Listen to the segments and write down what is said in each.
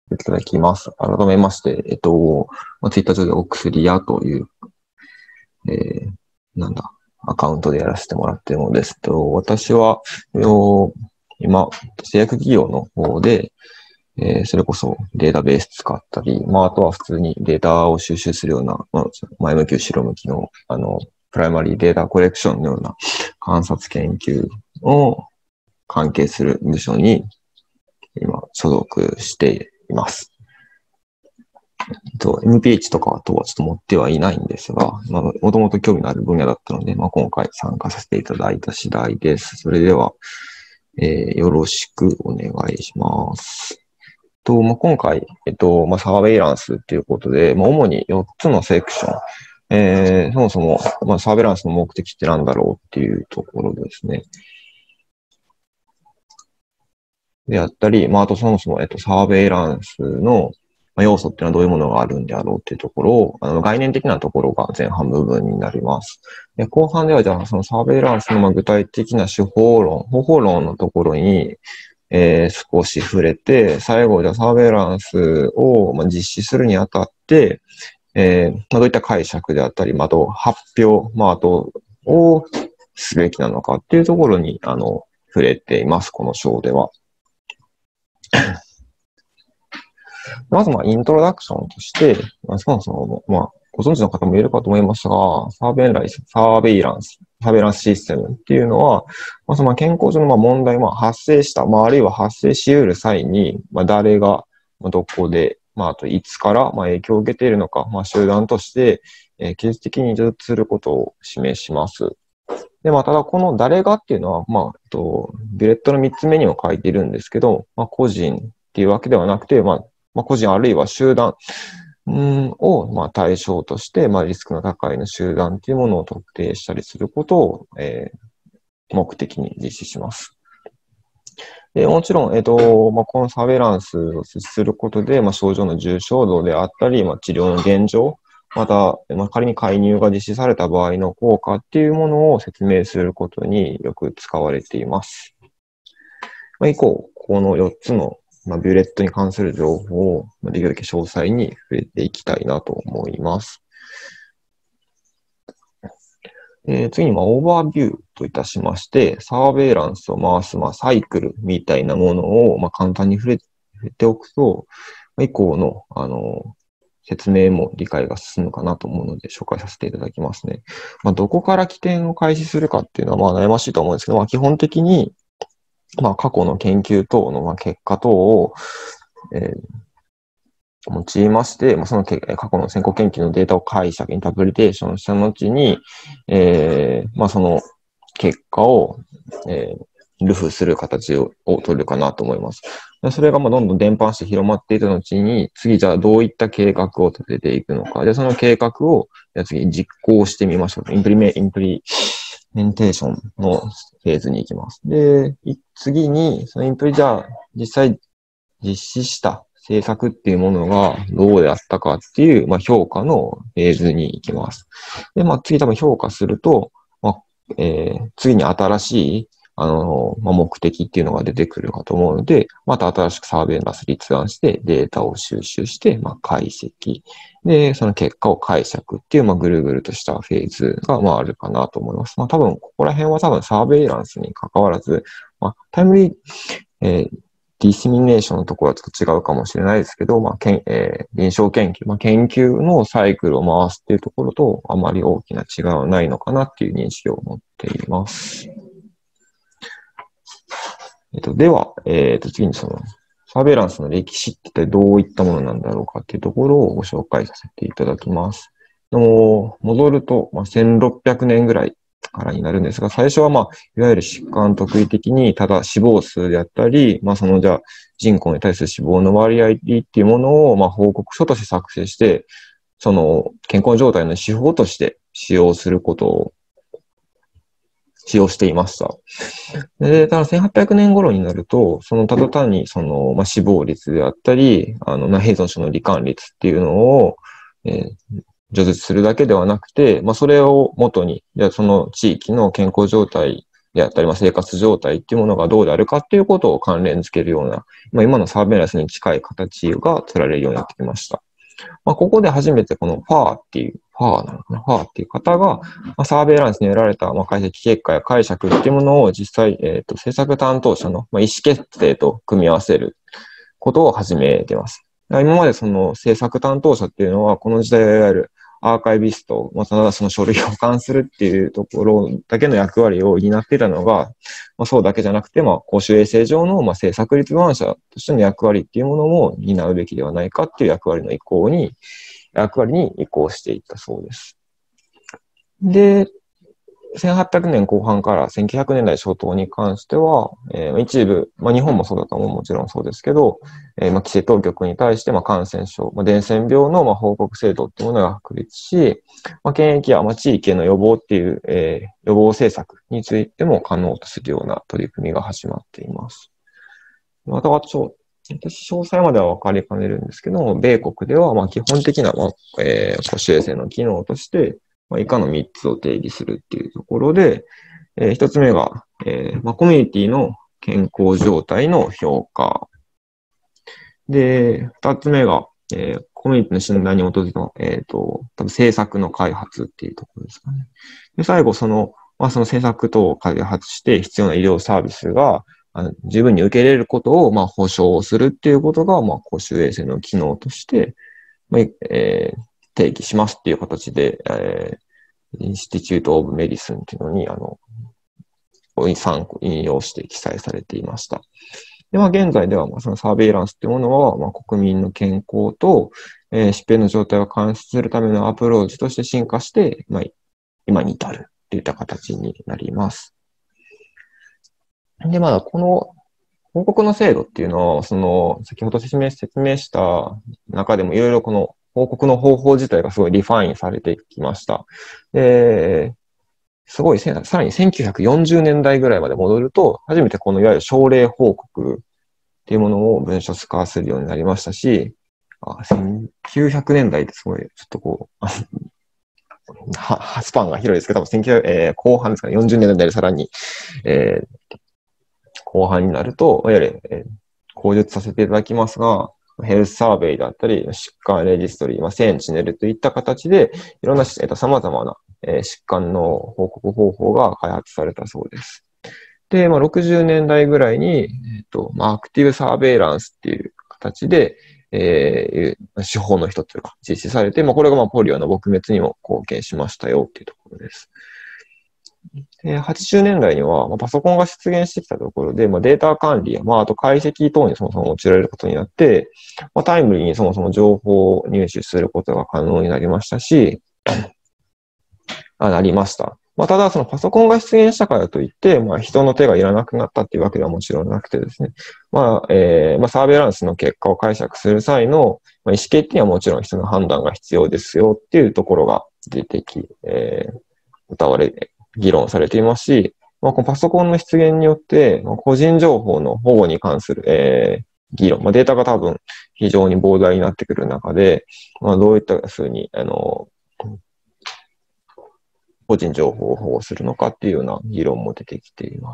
いただきます。改めまして、ツイッター上でお薬屋という、えーアカウントでやらせてもらっているのです。私は、今、製薬企業の方で、それこそデータベース使ったり、あとは普通にデータを収集するような、前向き後ろ向きの、プライマリーデータコレクションのような観察研究を関係する部署に今所属しています。MPH とかとはちょっと持ってはいないんですが、もともと興味のある分野だったので、今回参加させていただいた次第です。それでは、よろしくお願いします。今回、サーベイランスということで、主に4つのセクション、そもそも、サーベイランスの目的って何だろうっていうところですね。であったり、あとそもそも、サーベイランスの要素っていうのはどういうものがあるんであろうっていうところを、概念的なところが前半部分になります。で後半では、じゃあ、そのサーベイランスの具体的な手法論、方法論のところに、少し触れて、最後、じゃあ、サーベイランスを実施するにあたって、どういった解釈であったり、あと発表、あと、をすべきなのかっていうところに、触れています、この章では。まず、イントロダクションとして、そもそも、ご存知の方もいるかと思いますが、サーベイランスシステムっていうのは、その健康上の問題が発生した、あるいは発生し得る際に、誰が、どこで、あといつから影響を受けているのか、集団として、技術的に自立することを示します。で、ただこの誰がっていうのは、ビュレットの3つ目にも書いているんですけど、個人っていうわけではなくて、個人あるいは集団を対象として、リスクの高いの集団っていうものを特定したりすることを、目的に実施します。でもちろん、このサーベイランスを設置することで、症状の重症度であったり、治療の現状、また、仮に介入が実施された場合の効果っていうものを説明することによく使われています。以降、この4つのビュレットに関する情報をできるだけ詳細に触れていきたいなと思います。次にオーバービューといたしまして、サーベイランスを回すサイクルみたいなものを簡単に触れておくと、以降の説明も理解が進むかなと思うので紹介させていただきますね。どこから起点を開始するかっていうのは悩ましいと思うんですけど、基本的に過去の研究等の結果等を、用いまして、その過去の先行研究のデータを解釈、インタープリテーションした後に、その結果を、ルフする形を取るかなと思います。それがどんどん伝播して広まっていた後に、次じゃあどういった計画を立てていくのか。で、その計画を、じゃあ次実行してみましょう。インプリメンテーションのフェーズに行きます。で、次に、そのじゃあ実際実施した政策っていうものがどうであったかっていう、評価のフェーズに行きます。で、次多分評価すると、次に新しい目的っていうのが出てくるかと思うので、また新しくサーベイランス立案してデータを収集して、解析。で、その結果を解釈っていう、ぐるぐるとしたフェーズが、あるかなと思います。多分、ここら辺はサーベイランスに関わらず、タイムリー、ディセミネーションのところはちょっと違うかもしれないですけど、臨床研究、研究のサイクルを回すっていうところとあまり大きな違いはないのかなっていう認識を持っています。では、次にその、サーベイランスの歴史ってどういったものなんだろうかっていうところをご紹介させていただきます。戻ると、1600年ぐらいからになるんですが、最初はいわゆる疾患特異的に、ただ死亡数であったり、そのじゃあ人口に対する死亡の割合っていうものを、報告書として作成して、その健康状態の手法として使用していました。で、ただ1800年頃になると、ただ単に死亡率であったり、内臓症の罹患率っていうのを、叙述するだけではなくて、それを元に、じゃあその地域の健康状態であったり、生活状態っていうものがどうであるかっていうことを関連づけるような、今のサーベイランスに近い形が取られるようになってきました。ここで初めてこのファーっていう、ファーなのかな、ファーっていう方が、サーベイランスに得られた解析結果や解釈っていうものを実際、政策担当者の意思決定と組み合わせることを始めています。今までその政策担当者っていうのは、この時代はいわゆるアーカイビスト、ただその書類を保管するっていうところだけの役割を担っていたのが、そうだけじゃなくて、公衆衛生上の政策立案者としての役割っていうものも担うべきではないかっていう役割に移行していったそうです。で、1800年後半から1900年代初頭に関しては、一部、日本もそうだともちろんそうですけど、規制当局に対して感染症、伝染病の報告制度っていうものが確立し、検疫や地域への予防っていう、予防政策についても可能とするような取り組みが始まっています。また、詳細までは分かりかねるんですけども、米国では基本的な、公衆衛生の機能として、以下の3つを定義するっていうところで、1つ目が、コミュニティの健康状態の評価。で、2つ目が、コミュニティの診断に基づいた、多分政策の開発っていうところですかね。で、最後、その政策等を開発して必要な医療サービスが十分に受け入れることを、保証するっていうことが、公衆衛生の機能として、定義しますっていう形で、インスティチュート・オブ・メディスンっていうのに、引用して記載されていました。で、現在では、そのサーベイランスっていうものは、国民の健康と、疾病の状態を監視するためのアプローチとして進化して、今に至るといった形になります。で、この報告の制度っていうのは、先ほど説明した中でもいろいろこの報告の方法自体がすごいリファインされてきました。すごい、さらに1940年代ぐらいまで戻ると、初めてこのいわゆる症例報告っていうものを文書化するようになりましたし、1900年代ってすごい、ちょっとこう、スパンが広いですけど、多分後半ですかね、40年代でさらに、後半になると、いわゆる、口述させていただきますが、ヘルスサーベイだったり、疾患レジストリー、センチネルといった形で、いろんな、様々な、疾患の報告方法が開発されたそうです。で、60年代ぐらいに、アクティブサーベイランスっていう形で、手法の一つが実施されて、これがポリオの撲滅にも貢献しましたよっていうところです。80年代には、パソコンが出現してきたところで、データ管理や、あと解析等にそもそも用いられることになって、タイムリーにそもそも情報を入手することが可能になりましたし、なりました。ただ、そのパソコンが出現したからといって、人の手がいらなくなったっていうわけではもちろんなくてですね、サーベイランスの結果を解釈する際の、意思決定にはもちろん人の判断が必要ですよっていうところが出てき、議論されていますし、このパソコンの出現によって、個人情報の保護に関する、議論、データが多分非常に膨大になってくる中で、どういったふうに、個人情報を保護するのかっていうような議論も出てきています。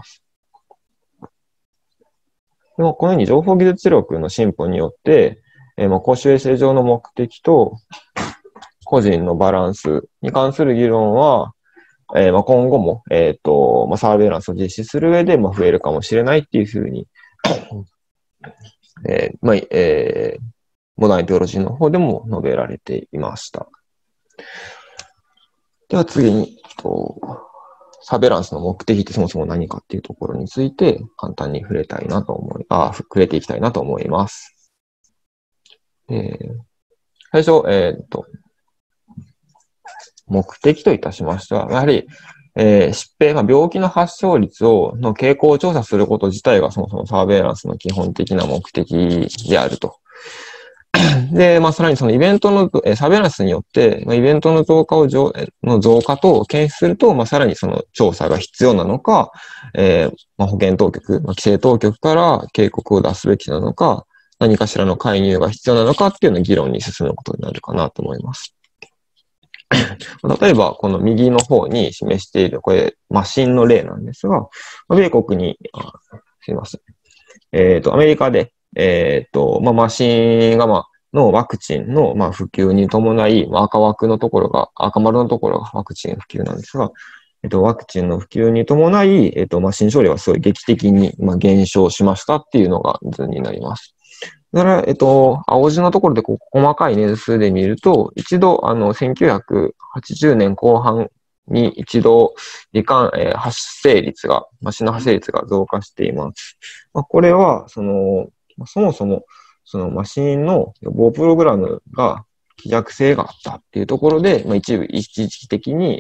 でもこのように情報技術力の進歩によって、公衆衛生上の目的と個人のバランスに関する議論は、今後も、サーベイランスを実施する上で、増えるかもしれないっていうふうに、モダンイデオロジーの方でも述べられていました。では次に、サーベイランスの目的ってそもそも何かっていうところについて簡単に触れていきたいなと思います。最初、目的といたしましては、やはり、疾病、病気の発症率の傾向を調査すること自体がそもそもサーベイランスの基本的な目的であると。で、さらにそのイベントの、サーベイランスによって、イベントの増加と検出すると、さらにその調査が必要なのか、保健当局、規制当局から警告を出すべきなのか、何かしらの介入が必要なのかっていうような議論に進むことになるかなと思います。 例えば、この右の方に示している、これ、マシンの例なんですが、米国に、すいません。アメリカで、マシンが、のワクチンの、普及に伴い、赤枠のところが、赤丸のところがワクチン普及なんですが、ワクチンの普及に伴い、診症例はすごい劇的に、減少しましたっていうのが図になります。だから、青字のところで細かい年数で見ると、一度、1980年後半に一度、発生率が、マシンの発生率が増加しています。これは、そもそも、そのマシンの予防プログラムが希弱性があったっていうところで、一時的に、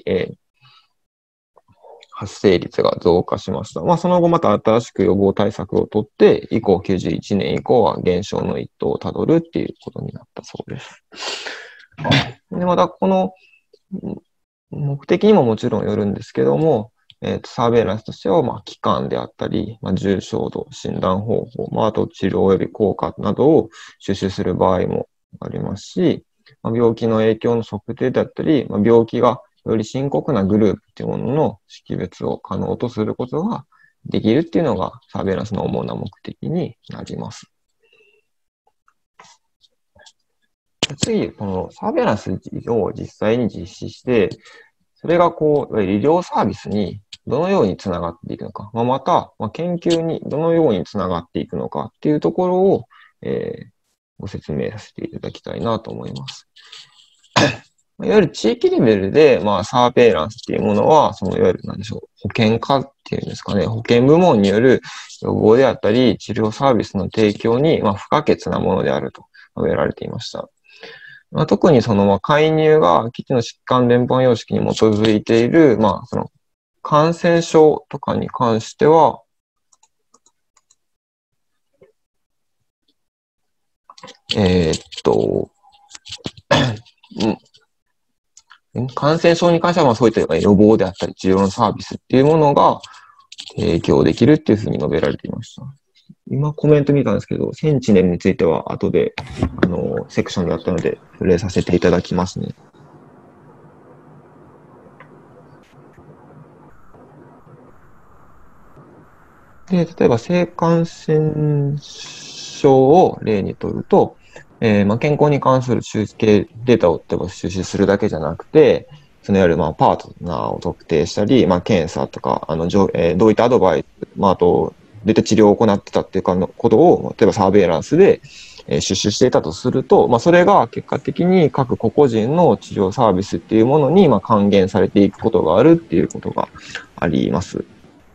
発生率が増加しました。その後また新しく予防対策をとって、以降91年以降は減少の一途をたどるっていうことになったそうです。で、またこの目的にももちろんよるんですけども、サーベイランスとしては、期間であったり、重症度、診断方法、あと治療及び効果などを収集する場合もありますし、病気の影響の測定であったり、病気がより深刻なグループっていうものの識別を可能とすることができるっていうのがサーベイランスの主な目的になります。次、このサーベイランスを実際に実施して、それが医療サービスにどのようにつながっていくのか、また、研究にどのようにつながっていくのかっていうところを、ご説明させていただきたいなと思います。いわゆる地域レベルで、サーベイランスっていうものは、いわゆる保健科っていうんですかね、保健部門による予防であったり、治療サービスの提供に、不可欠なものであると述べられていました。特に介入が基地の疾患伝播様式に基づいている、感染症とかに関しては、感染症に関しては、そういった予防であったり、治療のサービスっていうものが提供できるっていうふうに述べられていました。今コメント見たんですけど、センチネルについては後で、セクションだったので、触れさせていただきますね。で、例えば性感染症を例にとると、健康に関する集計データを収集するだけじゃなくて、そのいわゆるパートナーを特定したり、検査とか、どういったアドバイス、あと、どういった治療を行ってたっていうことを、例えばサーベイランスで収集していたとすると、それが結果的に各個々人の治療サービスっていうものに還元されていくことがあるっていうことがあります。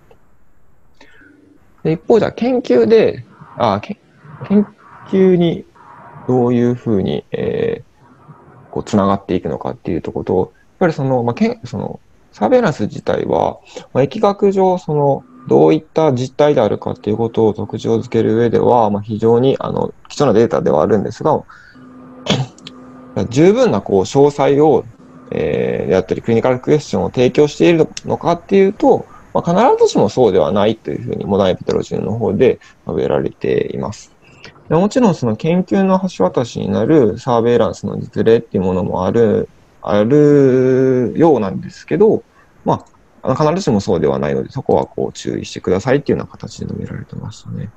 で一方では研究で、研究にどういうふうに、つながっていくのかっていうところと、やっぱりサーベイランス自体は、疫学上、どういった実態であるかっていうことを特徴づける上では、非常に貴重なデータではあるんですが、十分な詳細を、であったり、クリニカルクエスチョンを提供しているのかっていうと、必ずしもそうではないというふうに、モダンエピテロジーの方で述べられています。もちろん研究の橋渡しになるサーベイランスの実例っていうものもあるようなんですけど、必ずしもそうではないので、そこは注意してくださいっていうような形で述べられてましたね。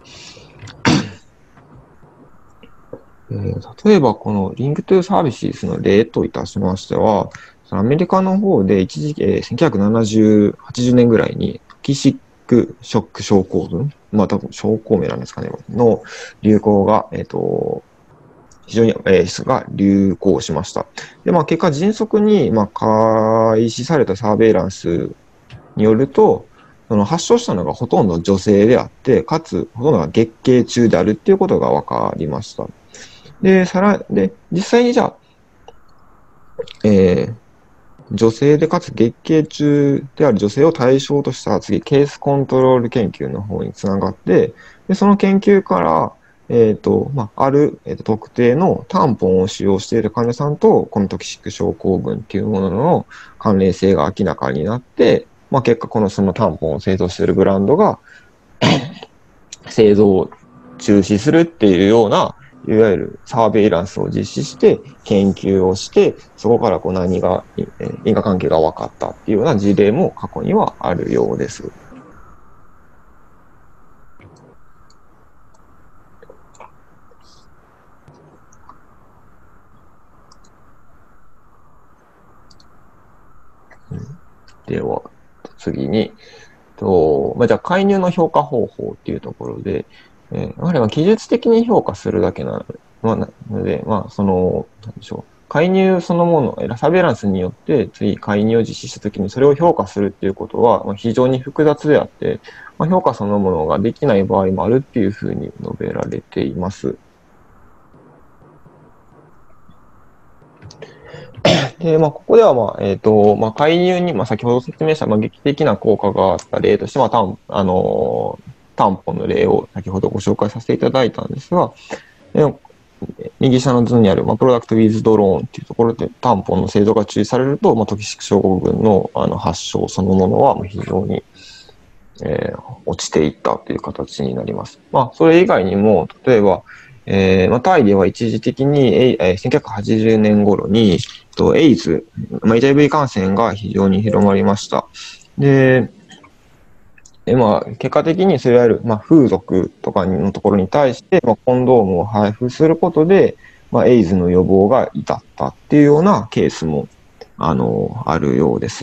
例えばこのリンクトゥサービスの例といたしましては、アメリカの方で一時期、1970、80年ぐらいにトキシックショック症候群、多分症候名なんですかね、の流行が、非常に、が流行しました。で、結果迅速に、開始されたサーベイランスによると、発症したのがほとんど女性であって、かつ、ほとんどが月経中であるっていうことが分かりました。で、実際にじゃあ、女性でかつ月経中である女性を対象とした次、ケースコントロール研究の方につながって、でその研究から、ある、特定のタンポンを使用している患者さんと、このトキシック症候群っていうものの関連性が明らかになって、結果、そのタンポンを製造しているブランドが製造を中止するっていうようないわゆるサーベイランスを実施して、研究をして、そこから何が、因果関係が分かったっていうような事例も過去にはあるようです。では、次に、じゃあ介入の評価方法っていうところで、やはり技術的に評価するだけなので、なんでしょう。介入そのもの、サーベイランスによって次介入を実施したときにそれを評価するっていうことは非常に複雑であって、評価そのものができない場合もあるっていうふうに述べられています。で、ここでは、介入に、先ほど説明した、劇的な効果があった例として、担保の例を先ほどご紹介させていただいたんですが、右下の図にある、プロダクトウィズドローンっていうところで担保の精度が注意されると、トキシク症候群の発症そのものは非常に、落ちていったという形になります。それ以外にも、例えば、タイでは一時的に、1980年頃に、エイズ、HIV 感染が非常に広まりました。で、結果的に、いわゆる、風俗とかのところに対して、コンドームを配布することで、エイズの予防が至ったっていうようなケースも、あるようです。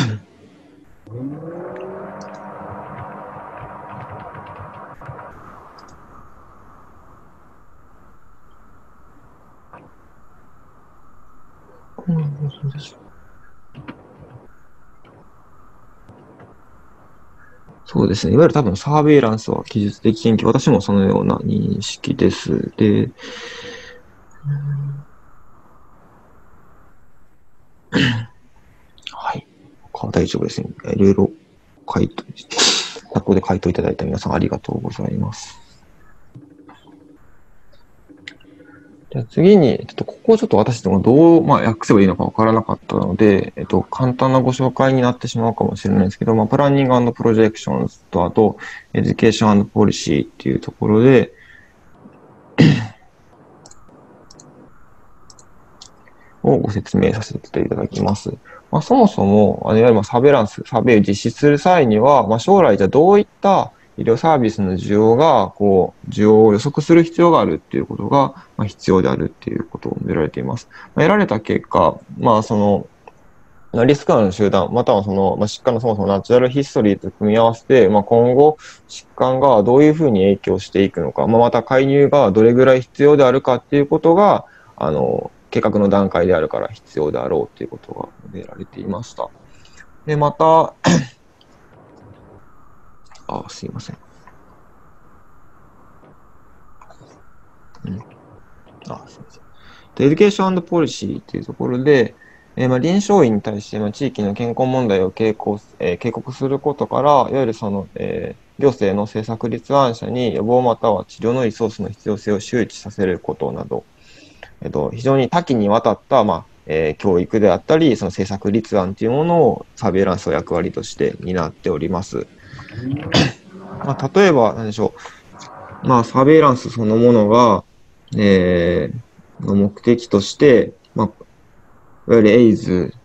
そうですね。いわゆる多分サーベイランスは技術的研究、私もそのような認識です。で、はい。大丈夫ですね。いろいろ回答、チャットで回答いただいた皆さんありがとうございます。じゃあ次に、ここをちょっと私どもどう、訳せばいいのかわからなかったので、簡単なご紹介になってしまうかもしれないですけど、プランニング&プロジェクションズと、あと、エデュケーション&ポリシーっていうところで、をご説明させていただきます。そもそも、いわゆるサーベイランス、サーベイを実施する際には、将来じゃどういった医療サービスの需要が、需要を予測する必要があるっていうことが、必要であるっていうことを述べられています。得られた結果、リスクのある集団、または疾患のそもそもナチュラルヒストリーと組み合わせて、今後、疾患がどういうふうに影響していくのか、また介入がどれぐらい必要であるかっていうことが、計画の段階であるから必要であろうということが述べられていました。で、また、すいません。すいません。エデュケーション&ポリシーというところで、臨床医に対して、地域の健康問題を警告することから、いわゆる行政の政策立案者に予防または治療のリソースの必要性を周知させることなど、非常に多岐にわたった、教育であったり、その政策立案というものをサーベイランスの役割として担っております。例えば、何でしょう。サーベイランスそのものが、目的として、いわゆるエイズ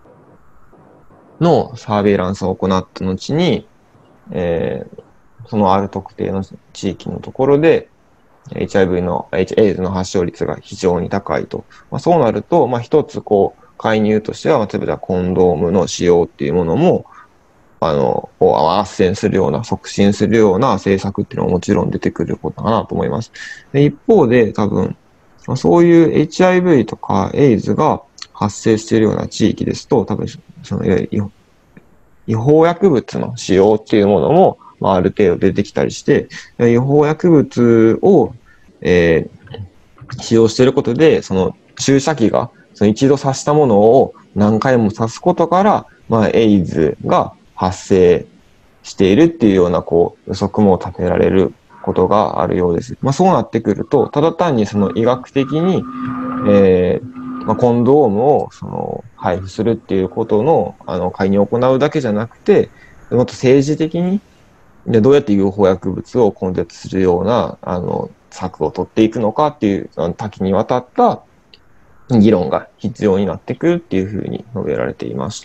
のサーベイランスを行った後に、そのある特定の地域のところで、HIV の、エイズの発症率が非常に高いと。そうなると、一つ介入としては、例えばコンドームの使用っていうものも、斡旋するような、促進するような政策っていうのはもちろん出てくることかなと思います。で一方で、多分、そういう HIV とかエイズが発生しているような地域ですと、多分、違法薬物の使用っていうものも、ある程度出てきたりして、違法薬物を、使用していることで、その注射器が、その一度刺したものを何回も刺すことから、エイズが発生しているっていうような、予測も立てられることがあるようです。そうなってくると、ただ単にその医学的に、コンドームを配布するっていうことの介入を行うだけじゃなくて、もっと政治的にどうやって違法薬物を根絶するような策を取っていくのかっていう、多岐にわたった議論が必要になってくるっていうふうに述べられていました。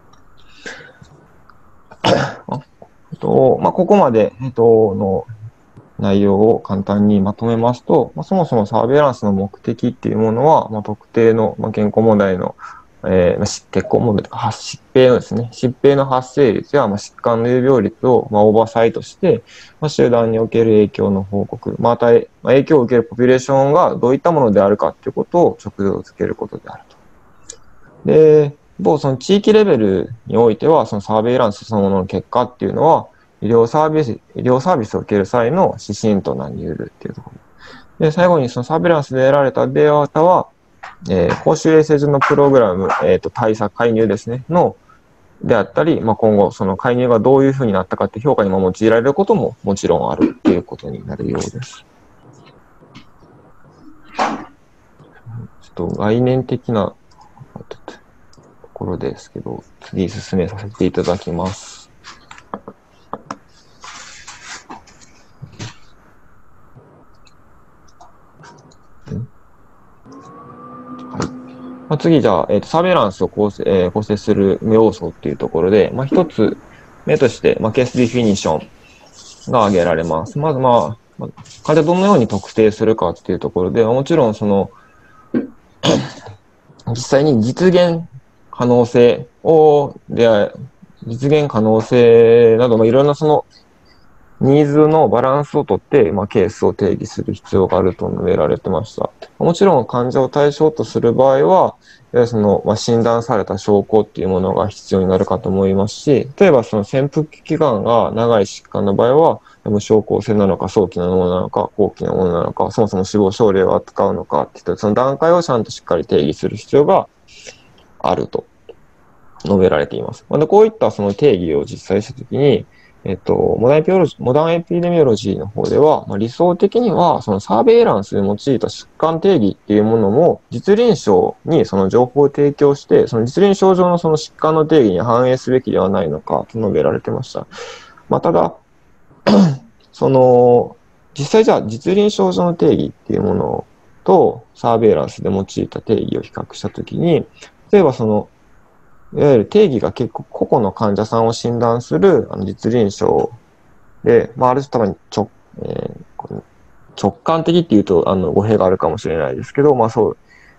ここまで、の内容を簡単にまとめますと、そもそもサーベイランスの目的っていうものは、特定の、健康問題の、血行問題とか、疾病のですね、疾病の発生率や、疾患の有病率を、オーバーサイトして、集団における影響の報告、影響を受けるポピュレーションがどういったものであるかっていうことを直接つけることであると。で、その地域レベルにおいては、そのサーベイランスそのものの結果っていうのは、医療サービスを受ける際の指針となり得るっていうところ。で、最後にそのサーベイランスで得られたデータは、公衆衛生上のプログラム、対策介入ですね、であったり、今後その介入がどういうふうになったかって評価にも用いられることももちろんあるっていうことになるようです。概念的なところですけど、次進めさせていただきます。次、じゃあ、サーベイランスを構成する要素っていうところで、一つ目として、ケースディフィニッションが挙げられます。まず、患者どのように特定するかっていうところで、もちろんその、実際に実現可能性など、いろんなその、ニーズのバランスをとって、ケースを定義する必要があると述べられてました。もちろん患者を対象とする場合は、その、診断された証拠っていうものが必要になるかと思いますし、例えばその潜伏期間が長い疾患の場合は、無症候性なのか、早期なものなのか、後期なものなのか、そもそも死亡症例を扱うのかっていった、その段階をちゃんとしっかり定義する必要があると述べられています。で、こういったその定義を実際したときに、モダンエピデミオロジーの方では、理想的には、そのサーベイランスで用いた疾患定義っていうものも、実臨床にその情報を提供して、その実臨床上のその疾患の定義に反映すべきではないのかと述べられてました。ただ、その、実際じゃあ実臨床上の定義っていうものと、サーベイランスで用いた定義を比較したときに、例えばその、いわゆる定義が結構個々の患者さんを診断する実臨床で、ある種多分直感的っていうと語弊があるかもしれないですけど、そう、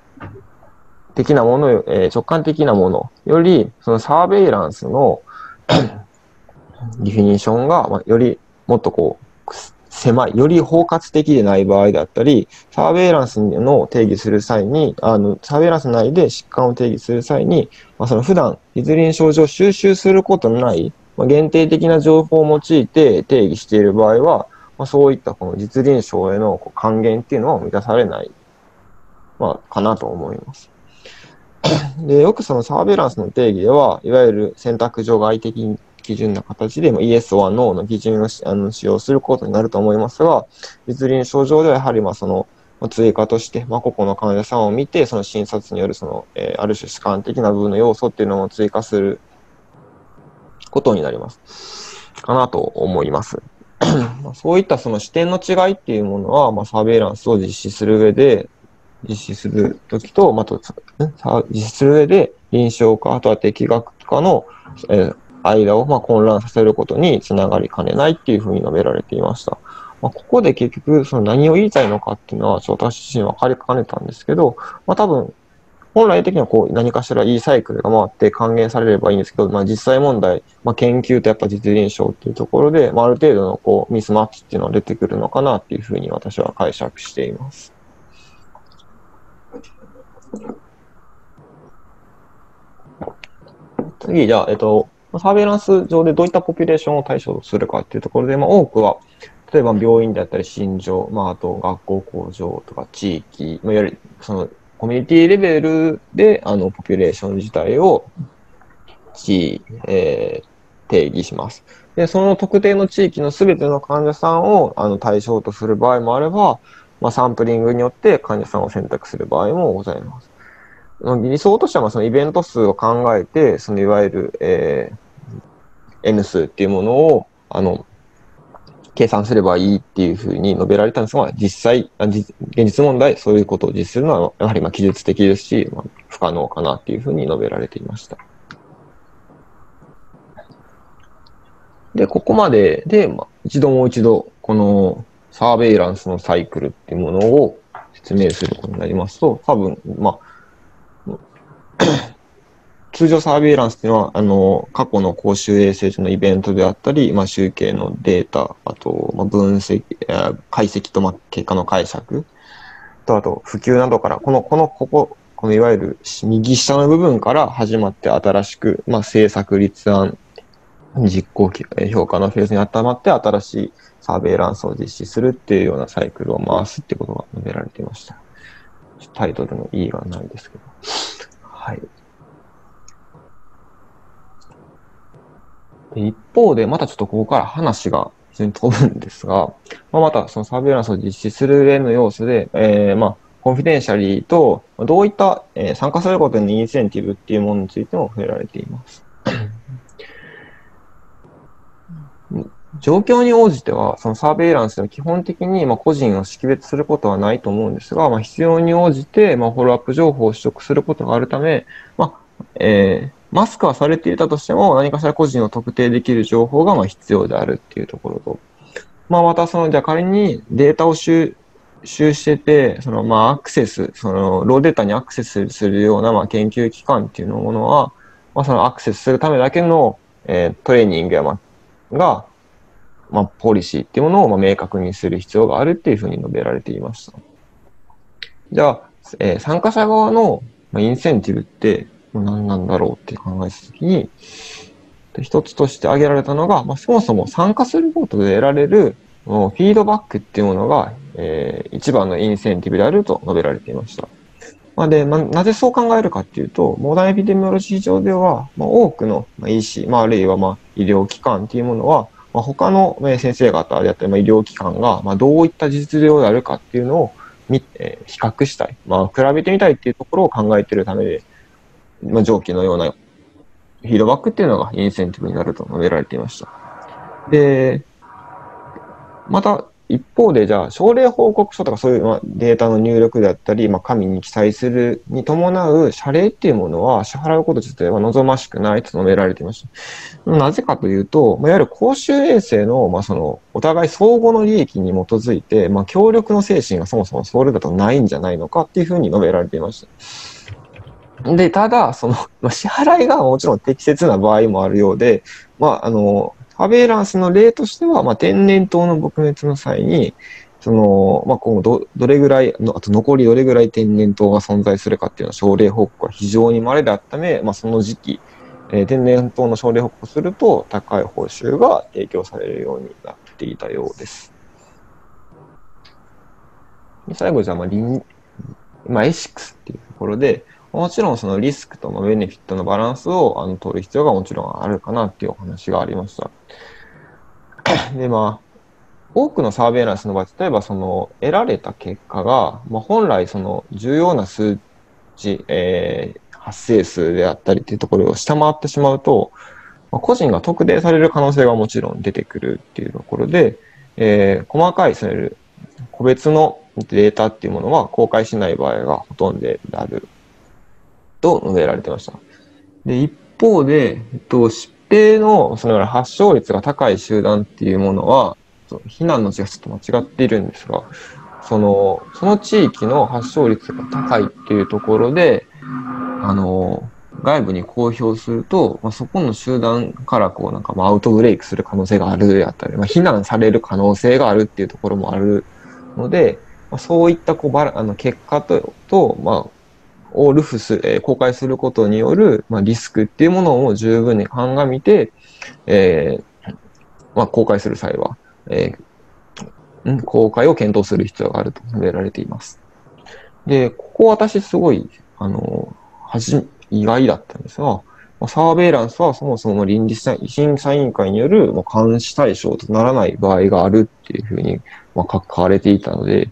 直感的なものより、そのサーベイランスのディフィニッションが、よりもっと狭い、より包括的でない場合だったり、サーベイランスの定義する際に、サーベイランス内で疾患を定義する際に、その普段、実臨床上収集することのない、限定的な情報を用いて定義している場合は、そういったこの実臨床への還元っていうのは満たされない、かなと思います。で、よくそのサーベイランスの定義では、いわゆる選択除外的基準な形で、イエスはノーの基準を使用することになると思いますが、実臨床上ではやはりその追加として、個々の患者さんを見て、その診察によるその、ある種主観的な部分の要素っていうのを追加することになります。かなと思います。そういったその視点の違いっていうものは、サーベイランスを実施するときと、実施する上で臨床家、あとは適学科の、間を混乱させることにつながりかねないっていうふうに述べられていました。ここで結局、その何を言いたいのかっていうのは、私自身分かりかねたんですけど、多分、本来的には何かしらいいサイクルが回って還元されればいいんですけど、実際問題、研究とやっぱ実臨床っていうところで、ある程度のミスマッチっていうのは出てくるのかなっていうふうに私は解釈しています。次、じゃあ、サーベイランス上でどういったポピュレーションを対象とするかっていうところで、多くは、例えば病院であったり、診所、あと学校、工場とか地域、いわゆるそのコミュニティレベルで、ポピュレーション自体を、定義します。で、その特定の地域のすべての患者さんを対象とする場合もあれば、サンプリングによって患者さんを選択する場合もございます。理想としてはそのイベント数を考えて、そのいわゆる、N 数っていうものを、 計算すればいいっていうふうに述べられたんですが、実際、現実問題、そういうことを実施するのは、やはり技術的ですし、不可能かなっていうふうに述べられていました。で、ここまでで、もう一度、このサーベイランスのサイクルっていうものを説明することになりますと、多分、通常サーベイランスっていうのは、過去の公衆衛生上のイベントであったり、集計のデータ、あと、分析、解析と、結果の解釈と、あと、普及などから、このいわゆる右下の部分から始まって新しく、政策立案、実行評価のフェーズに温まって新しいサーベイランスを実施するっていうようなサイクルを回すっていうことが述べられていました。タイトルの意義がないですけど。はい。で一方で、またちょっとここから話が非常に飛ぶんですが、またそのサーベイランスを実施する上の要素で、コンフィデンシャリーと、どういった、参加することのインセンティブっていうものについても触れられています。状況に応じては、そのサーベイランスは基本的に個人を識別することはないと思うんですが、必要に応じてフォローアップ情報を取得することがあるため、マスクはされていたとしても、何かしら個人を特定できる情報が必要であるっていうところと、またじゃあ仮にデータを収集してて、アクセス、ローデータにアクセスするような研究機関っていうものは、そのアクセスするためだけの、トレーニングやが、ポリシーっていうものを明確にする必要があるっていうふうに述べられていました。じゃあ、参加者側のインセンティブって何なんだろうって考えたときに、一つとして挙げられたのが、そもそも参加することで得られるフィードバックっていうものが、一番のインセンティブであると述べられていました。なぜそう考えるかっていうと、モダンエピデミオロジー上では、多くの医師、あるいは医療機関っていうものは、他の先生方であったり、医療機関がどういった実情であるかっていうのを比較したい、比べてみたいっていうところを考えているためで、上記のようなフィードバックっていうのがインセンティブになると述べられていました。で、また一方で、じゃあ症例報告書とかそういうデータの入力であったり、紙に記載するに伴う謝礼っていうものは支払うこと自体は望ましくないと述べられていました。なぜかというと、いわゆる公衆衛生の、お互い相互の利益に基づいて、協力の精神がそもそもそれだとないんじゃないのかっていうふうに述べられていました。で、ただ、支払いがもちろん適切な場合もあるようで、サーベイランスの例としては、天然痘の撲滅の際に、今後どれぐらい、あと残りどれぐらい天然痘が存在するかっていうのは症例報告が非常に稀だったため、その時期、天然痘の症例報告をすると高い報酬が提供されるようになっていたようです。最後、じゃあ、エシックスっていうところで、もちろんそのリスクとベネフィットのバランスを取る必要がもちろんあるかなっていうお話がありました。で、多くのサーベイランスの場合、例えば得られた結果が、本来重要な数値、発生数であったりっていうところを下回ってしまうと、個人が特定される可能性がもちろん出てくるっていうところで、細かい個別のデータっていうものは公開しない場合がほとんどであると述べられていました。で、一方で、疾病の発症率が高い集団っていうものは、避難の字がちょっと間違っているんですが、その地域の発症率が高いっていうところで、外部に公表すると、そこの集団からアウトブレイクする可能性があるやったり、避難される可能性があるっていうところもあるので、そういった結果を公開することによる、リスクっていうものを十分に鑑みて、公開する際は、公開を検討する必要があると述べられています。で、ここ私すごい、意外だったんですが、サーベイランスはそもそも倫理審査委員会による監視対象とならない場合があるっていうふうに書かれていたので、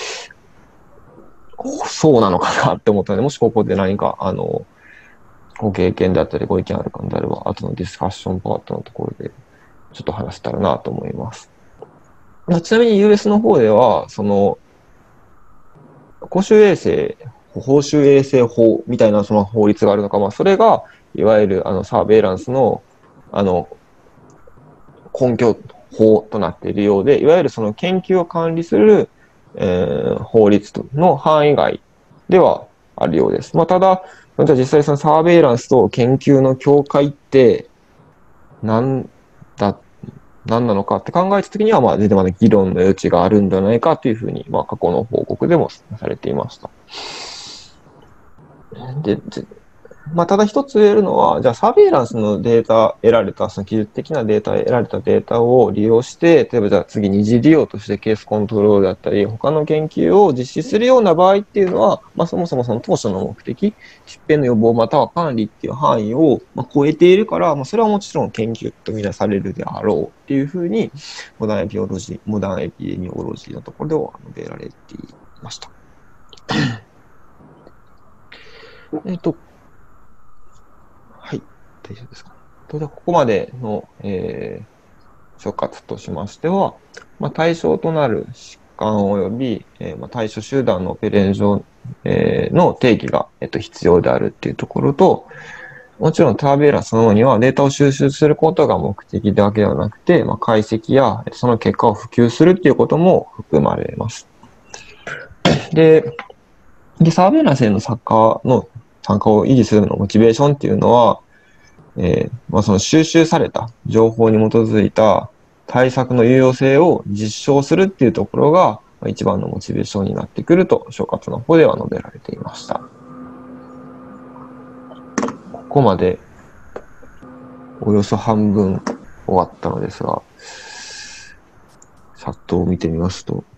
そうなのかなって思ったので、もしここで何か、ご経験であったりご意見ある方であれば、後のディスカッションパートのところで、ちょっと話せたらなと思います。 ちなみに US の方では、その、公衆衛生、公衆衛生法みたいなその法律があるのか、それが、いわゆるサーベイランスの、根拠法となっているようで、いわゆるその研究を管理する、法律の範囲外ではあるようです。ただ、じゃあ実際そのサーベイランスと研究の境界って何なのかって考えたときには、全然まだ議論の余地があるんじゃないかというふうに、過去の報告でもされていました。で、ただ一つ言えるのは、じゃあサーベイランスのデータ得られた、その技術的なデータ得られたデータを利用して、例えばじゃあ次二次利用としてケースコントロールだったり、他の研究を実施するような場合っていうのは、そもそもその当初の目的、疾病の予防または管理っていう範囲を超えているから、それはもちろん研究とみなされるであろうっていうふうに、モダンエピデミオロジーのところでは述べられていました。はい、大丈夫ですか。ではここまでの、諸葛としましては、対象となる疾患及び、対処集団のオペレーション、の定義が、必要であるっていうところと、もちろんターベイランスそのものにはデータを収集することが目的だけではなくて、解析やその結果を普及するっていうことも含まれます。で、サーベイランスへの参加を維持するのモチベーションっていうのは、その収集された情報に基づいた対策の有用性を実証するっていうところが、一番のモチベーションになってくると、諸葛の方では述べられていました。ここまで、およそ半分終わったのですが、チャットを見てみますと、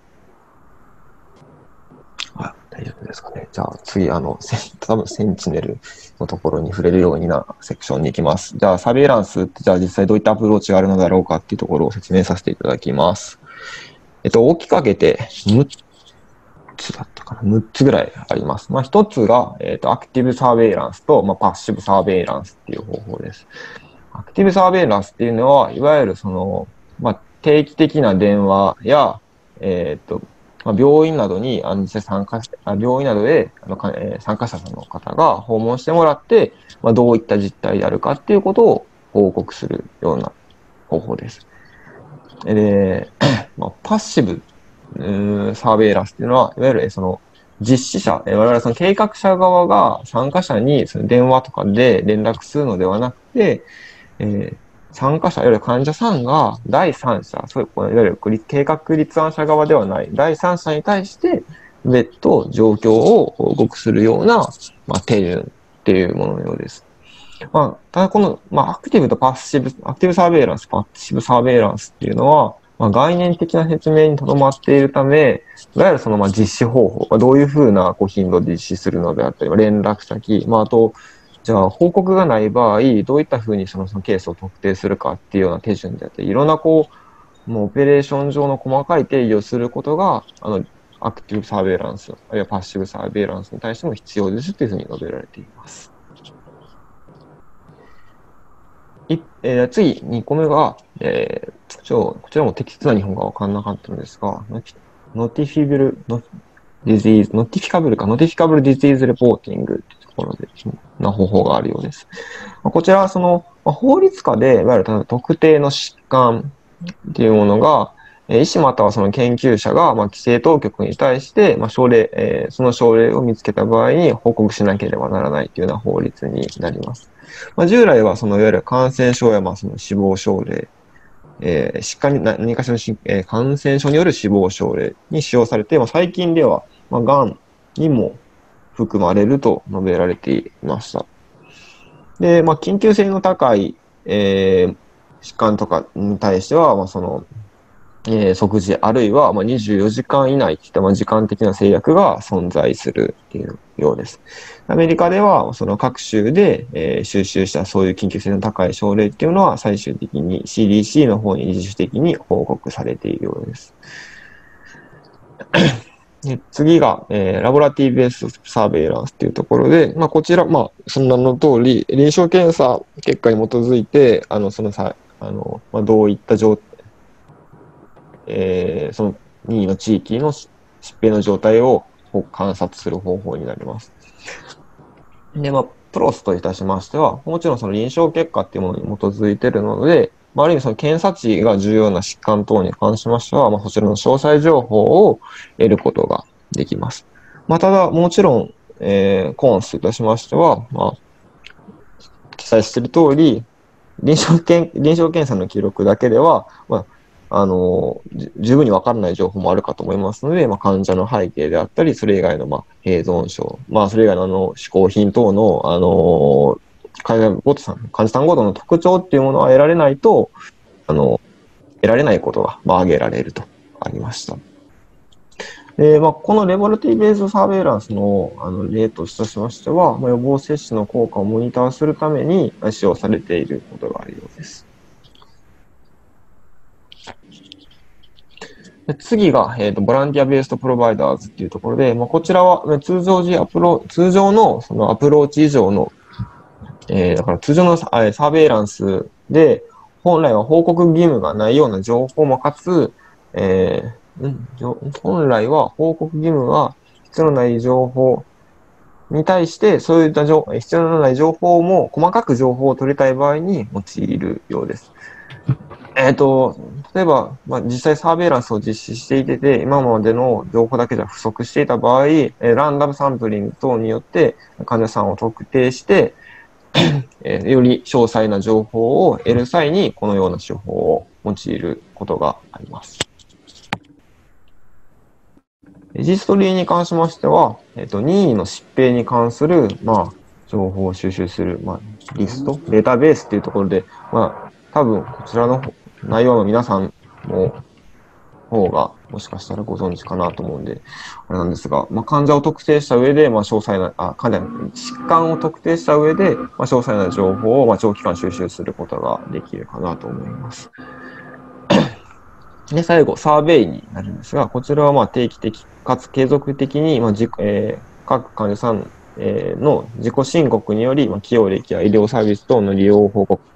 大丈夫ですかね。じゃあ次、多分センチネルのところに触れるようなセクションに行きます。じゃあサーベイランスって、じゃあ実際どういったアプローチがあるのだろうかっていうところを説明させていただきます。大きく分けて6つだったかな。6つぐらいあります。1つが、アクティブサーベイランスと、パッシブサーベイランスっていう方法です。アクティブサーベイランスっていうのは、いわゆるその、定期的な電話や、病院などに病院などで参加者の方が訪問してもらって、どういった実態であるかっていうことを報告するような方法です。で、パッシブサーベイランスっていうのは、いわゆるその実施者、我々その計画者側が参加者にその電話とかで連絡するのではなくて、参加者、いわゆる患者さんが第三者、いわゆる計画立案者側ではない第三者に対して別途状況を報告するような、手順っていうもののようです。ただこの、アクティブサーベイランス、パッシブサーベイランスっていうのは、概念的な説明にとどまっているため、いわゆるその実施方法、どういうふうな頻度で実施するのであったり、連絡先、あと、じゃあ報告がない場合、どういったふうにそのケースを特定するかっていうような手順であったり、いろんなもうオペレーション上の細かい定義をすることが、アクティブサーベイランス、あるいはパッシブサーベイランスに対しても必要ですというふうに述べられています。次、2個目が、こちらも適切な日本語がわかんなかったのですが、ノティフィカブルディジーズレポーティングというところで、な方法があるようです。こちらはその、法律下で、いわゆる特定の疾患っていうものが、医師またはその研究者が、規制当局に対して、その症例を見つけた場合に報告しなければならないというような法律になります。従来はそのいわゆる感染症やその死亡症例、疾患に何かしらの、感染症による死亡症例に使用されて、最近では、がんにも含まれると述べられていました。で、緊急性の高い、疾患とかに対しては、その、即時あるいは24時間以内といった時間的な制約が存在するっていうようです。アメリカではその各州で、収集したそういう緊急性の高い症例っていうのは最終的に CDC の方に自主的に報告されているようです。で次が、ラボラティベースサーベイランスっていうところで、こちら、その名の通り、臨床検査結果に基づいて、どういった状態その任意の地域の疾病の状態を観察する方法になります。で、プロスといたしましては、もちろんその臨床結果っていうものに基づいているので、ある意味その検査値が重要な疾患等に関しましては、そちらの詳細情報を得ることができます。ただ、もちろん、コンスといたしましては、記載している通り、臨床検査の記録だけでは、十分に分からない情報もあるかと思いますので、患者の背景であったり、それ以外の併存症、それ以外の嗜好品等の、患者さんごとの特徴っていうものは得られないと、得られないことが挙げられるとありました。このレボルティベースサーベイランスの例としましては、予防接種の効果をモニターするために使用されていることがあるようです。で次が、ボランティアベーストプロバイダーズっていうところで、こちらは通常のそのアプローチ以上の、だから通常のサーベイランスで、本来は報告義務がないような情報もかつ、本来は報告義務が必要のない情報に対して、そういった必要のない情報も、細かく情報を取りたい場合に用いるようです。例えば、実際サーベイランスを実施していて、今までの情報だけじゃ不足していた場合、ランダムサンプリング等によって患者さんを特定して、より詳細な情報を得る際に、このような手法を用いることがあります。レジストリーに関しましては、任意の疾病に関する、情報を収集する、リスト、データベースっていうところで、多分こちらの内容の皆さんの方がもしかしたらご存知かなと思うんで、あれなんですが、患者を特定した上で、詳細な、疾患を特定した上で、詳細な情報を長期間収集することができるかなと思います。で、最後、サーベイになるんですが、こちらは定期的かつ継続的に、各患者さんの自己申告により、起用歴や医療サービス等の利用を報告。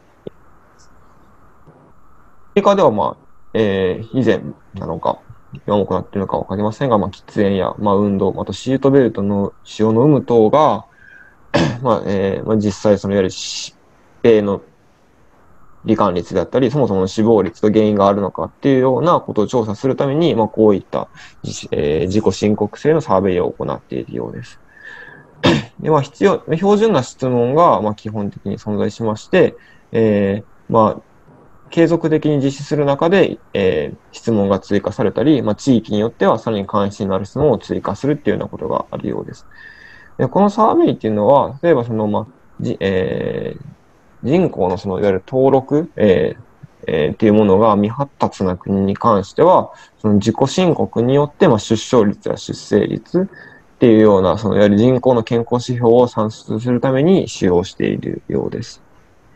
アメリカでは、以前なのか、今も行っているのかわかりませんが、喫煙や、運動、あとシートベルトの使用の有無等が、実際そのいわゆる疾病の罹患率であったり、そもそもの死亡率と原因があるのかっていうようなことを調査するために、こういった自己申告制のサーベイを行っているようです。で、標準な質問が、基本的に存在しまして、継続的に実施する中で、質問が追加されたり、地域によってはさらに関心のある質問を追加するっていうようなことがあるようです。でこのサーベイっていうのは、例えば人口のいわゆる登録、っていうものが未発達な国に関しては、その自己申告によって、出生率や出生率っていうような、いわゆる人口の健康指標を算出するために使用しているようです。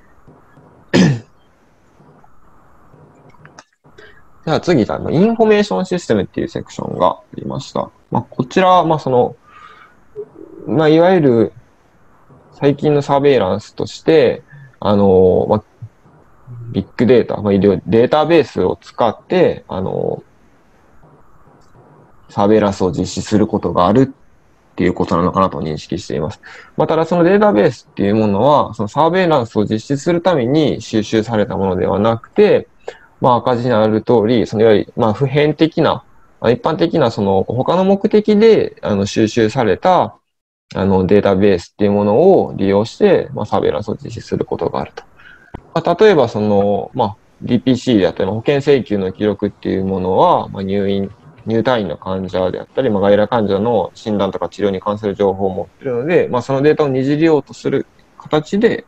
では次が、インフォメーションシステムっていうセクションがありました。こちらは、いわゆる最近のサーベイランスとして、ビッグデータ、データベースを使って、サーベイランスを実施することがあるっていうことなのかなと認識しています。ただそのデータベースっていうものは、そのサーベイランスを実施するために収集されたものではなくて、赤字にある通り、いわゆる、普遍的な、一般的な他の目的で収集されたデータベースっていうものを利用して、サーベイランスを実施することがあると。例えばDPC であったり、保険請求の記録っていうものは、入退院の患者であったり、外来患者の診断とか治療に関する情報を持っているので、そのデータを二次利用とする形で、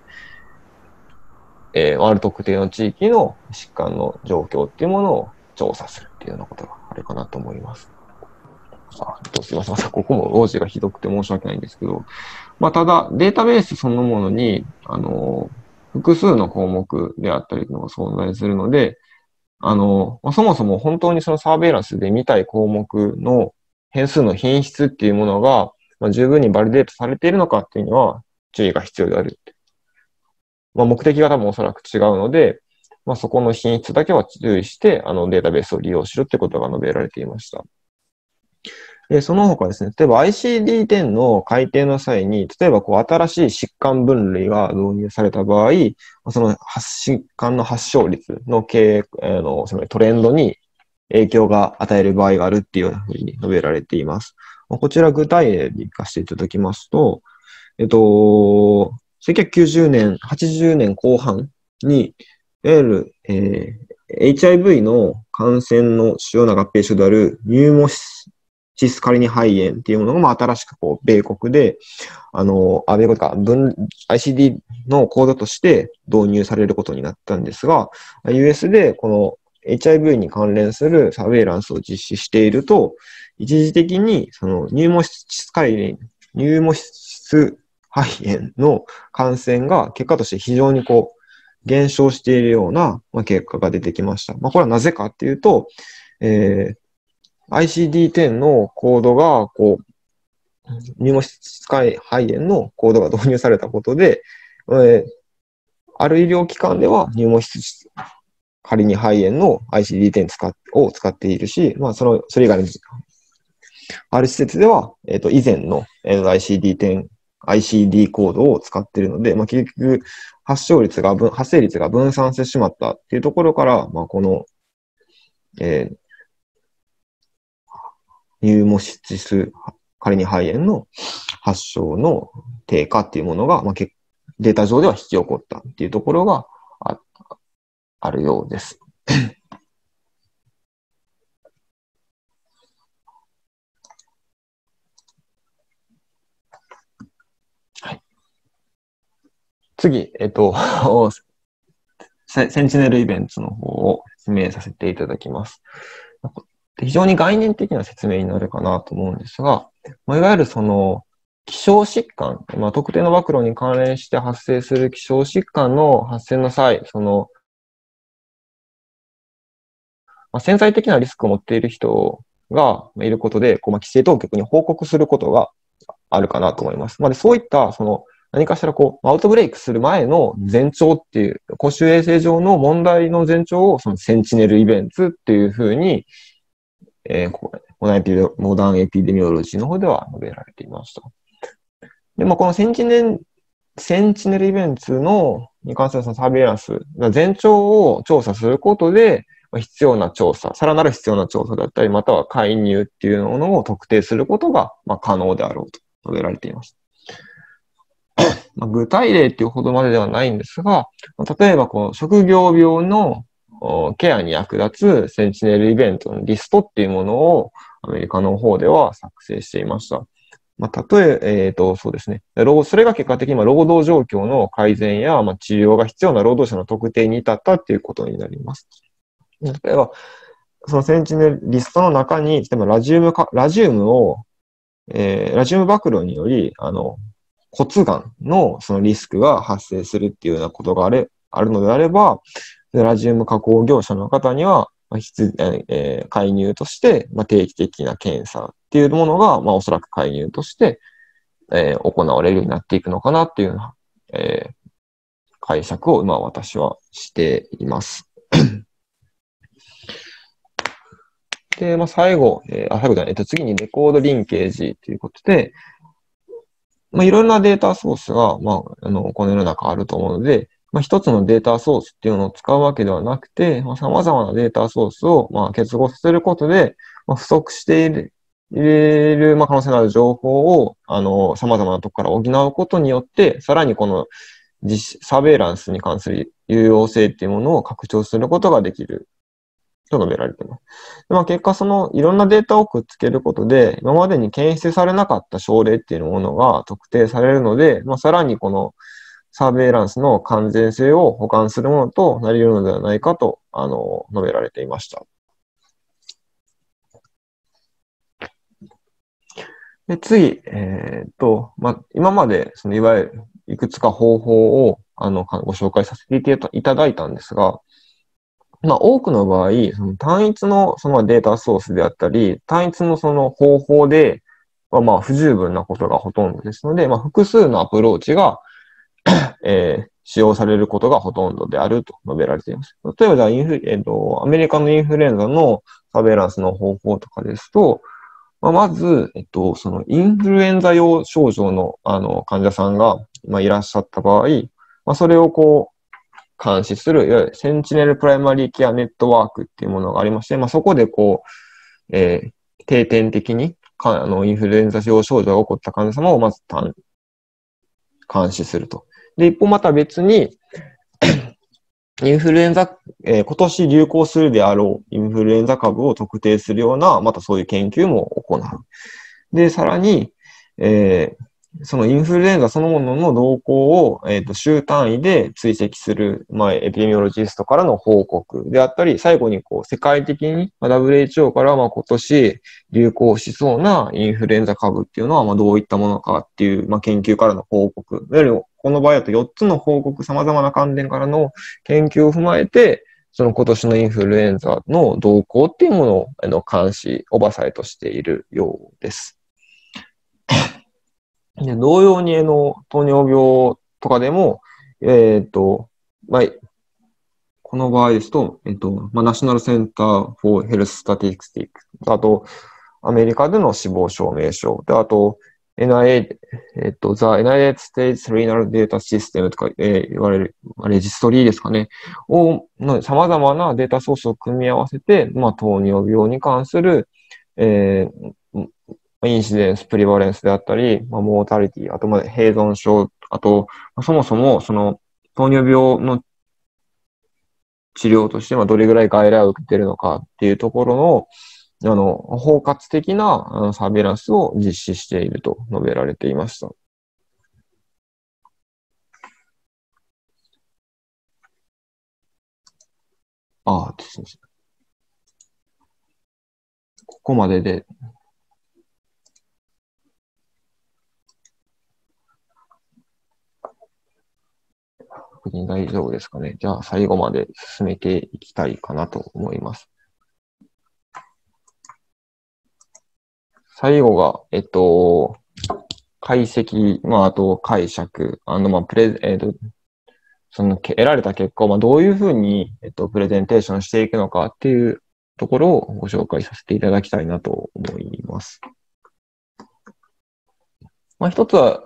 ある特定の地域の疾患の状況っていうものを調査するっていうようなことがあるかなと思います。すいません。ここも文字がひどくて申し訳ないんですけど、ただ、データベースそのものに、複数の項目であったりというのが存在するので、そもそも本当にそのサーベイランスで見たい項目の変数の品質っていうものが、十分にバリデートされているのかっていうのは注意が必要である。目的が多分おそらく違うので、 まあ、そこの品質だけは注意して、データベースを利用しろってことが述べられていました。で、その他ですね、例えば ICD-10 の改定の際に、例えばこう新しい疾患分類が導入された場合、その疾患の発症率のそのトレンドに影響が与える場合があるっていうようなふうに述べられています。こちら具体例に活かしていただきますと、1990年、80年後半に、いわゆる、HIV の感染の主要な合併症であるニューモシスカリニ肺炎っていうものが、まあ、新しくこう、米国で、米国か、ICD のコードとして導入されることになったんですが、US でこの HIV に関連するサベイランスを実施していると、一時的にそのニューモシス肺炎の感染が結果として非常にこう、減少しているような結果が出てきました。まあ、これはなぜかっていうと、ICD-10 のコードが、こう、ニューモシス肺炎のコードが導入されたことで、ある医療機関ではニューモシスカリニ肺炎の ICD-10 を使っているし、まあ、それ以外の、ある施設では、以前の ICD-10、ICD コードを使っているので、まあ、結局、発生率が分散してしまったっていうところから、まあ、この、ニューモシスカリニ肺炎の発症の低下っていうものが、まあ、データ上では引き起こったっていうところがあるようです。はい、次、センチネルイベントの方を説明させていただきます。非常に概念的な説明になるかなと思うんですが、まあ、いわゆるその、希少疾患、まあ、特定の暴露に関連して発生する希少疾患の発生の際、その、まあ、潜在的なリスクを持っている人がいることで、こうまあ規制当局に報告することがあるかなと思います。まあ、でそういった、その、何かしらこう、アウトブレイクする前の前兆っていう、公衆衛生上の問題の前兆を、そのセンチネルイベントっていうふうに、モダンエピデミオロジーの方では述べられていました。で、まあ、このセンチネルイベントに関するそのサーベイランス、前兆を調査することで、必要な調査、さらなる必要な調査だったり、または介入っていうものを特定することが、まあ、可能であろうと述べられています。まあ、具体例っていうほどまでではないんですが、例えばこの職業病のケアに役立つセンチネルイベントのリストっていうものをアメリカの方では作成していました。まあ、そうですね。それが結果的に労働状況の改善や、まあ、治療が必要な労働者の特定に至ったっていうことになります。例えば、そのセンチネルリストの中に、例えばラジウム暴露により、骨がんのそのリスクが発生するっていうようなことがあるのであれば、ラジウム加工業者の方には、介入として、定期的な検査っていうものが、おそらく介入として、行われるようになっていくのかなっていうような、解釈を今私はしています。で、最後、最後じゃない、次にレコードリンケージということで、いろんなデータソースが、この世の中あると思うので、一つのデータソースっていうのを使うわけではなくて、様々なデータソースを、結合させることで、不足している、可能性のある情報を、様々なところから補うことによって、さらにこのサーベイランスに関する有用性っていうものを拡張することができると述べられています。結果、そのいろんなデータをくっつけることで、今までに検出されなかった症例っていうものが特定されるので、さらにこのサーベイランスの完全性を補完するものとなり得るのではないかと、述べられていました。で、次、今まで、いわゆるいくつか方法を、ご紹介させていただいたんですが、多くの場合、単一のデータソースであったり、単一の方法では不十分なことがほとんどですので、複数のアプローチが、 使用されることがほとんどであると述べられています。例えば、じゃあアメリカのインフルエンザのサベランスの方法とかですと、まず、そのインフルエンザ用症状の、患者さんが、いらっしゃった場合、それを監視する、いわゆるセンチネルプライマリーケアネットワークっていうものがありまして、そこで定点的にインフルエンザ用症状が起こった患者様をまず監視すると。で、一方また別に、インフルエンザ、今年流行するであろうインフルエンザ株を特定するような、またそういう研究も行う。で、さらに、そのインフルエンザそのものの動向を、週単位で追跡する、エピデミオロジストからの報告であったり、最後に世界的に、WHO から今年流行しそうなインフルエンザ株っていうのは、どういったものかっていう、研究からの報告。いわゆるこの場合だと4つの報告、様々な観点からの研究を踏まえて、その今年のインフルエンザの動向っていうものを監視、オーバーサイトしているようです。で同様に、糖尿病とかでも、この場合ですと、ナショナルセンター・フォー・ヘルス・スタティスティック、あと、アメリカでの死亡証明書、で、あと、The United States Renal Data System とか、言われる、レジストリーですかね、様々なデータソースを組み合わせて、糖尿病に関する、インシデンス、プリバレンスであったり、モータリティ、あと併存症、あと、そもそも、その、糖尿病の治療として、どれぐらい外来を受けているのかっていうところの、包括的なサーベイランスを実施していると述べられていました。ですね。ここまでで、確認大丈夫ですかね。じゃあ、最後まで進めていきたいかなと思います。最後が、解析、あと解釈、その得られた結果を、どういうふうに、プレゼンテーションしていくのかっていうところをご紹介させていただきたいなと思います。一つは、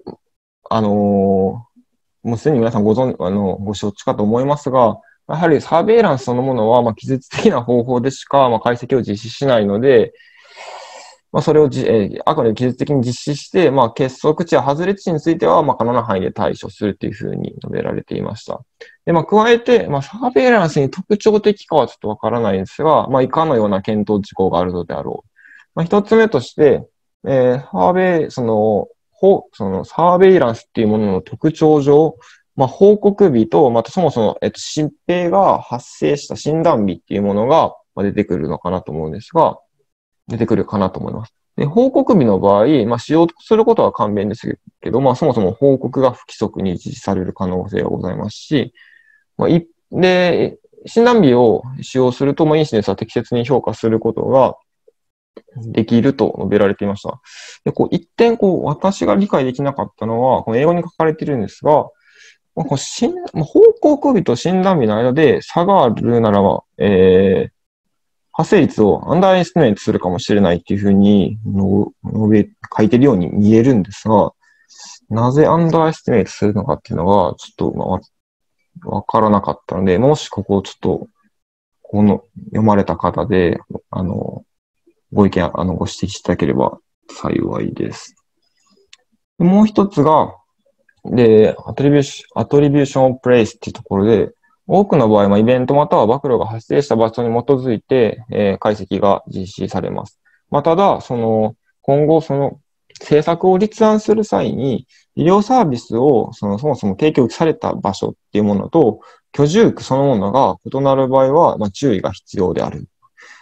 もうすでに皆さんご承知かと思いますが、やはりサーベイランスそのものは、技術的な方法でしか、解析を実施しないので、それをあくまで技術的に実施して、結束値や外れ値については、可能な範囲で対処するというふうに述べられていました。で、加えて、サーベイランスに特徴的かはちょっとわからないんですが、以下のような検討事項があるのであろう。一つ目として、そのサーベイランスっていうものの特徴上、報告日と、またそもそも、疾病が発生した診断日っていうものが出てくるのかなと思うんですが、出てくるかなと思います。で、報告日の場合、使用することは簡便ですけど、そもそも報告が不規則に実施される可能性がございますし、で、診断日を使用すると、インシデンスは適切に評価することができると述べられていました。で、一点、私が理解できなかったのは、この英語に書かれているんですが、報告日と診断日の間で差があるならば、発生率をアンダーエスティメイトするかもしれないっていうふうに書いてるように見えるんですが、なぜアンダーエスティメイトするのかっていうのが、ちょっとわからなかったので、もしここをちょっと、読まれた方で、ご意見、ご指摘していただければ幸いです。もう一つが、で、アトリビューションプレイスっていうところで、多くの場合、イベントまたは暴露が発生した場所に基づいて、解析が実施されます。ただ、今後、政策を立案する際に、医療サービスを、そもそも提供された場所っていうものと、居住区そのものが異なる場合は、注意が必要である。